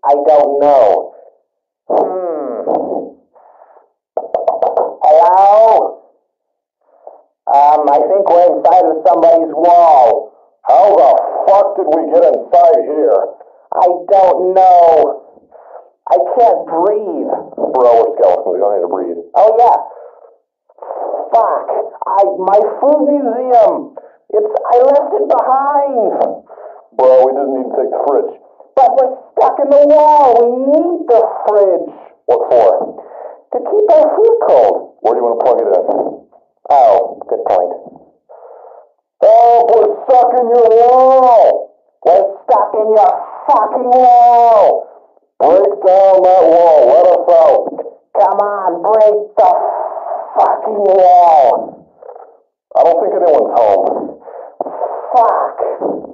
I don't know. Hello? I think we're inside of somebody's wall. How the fuck did we get inside here? I don't know. I can't breathe. Bro, we're skeletons. We don't need to breathe. Oh, yeah. Fuck. My food museum. I left it behind. Bro, we didn't need to take the fridge. But we're stuck in the wall. We need the fridge. What for? To keep our food cold. Where do you want to plug it in? Oh, good point. Help, we're stuck in your wall. We're stuck in your fucking wall. Break down that wall. Let us out. Come on, break the fucking wall. I don't think anyone's home. Fuck.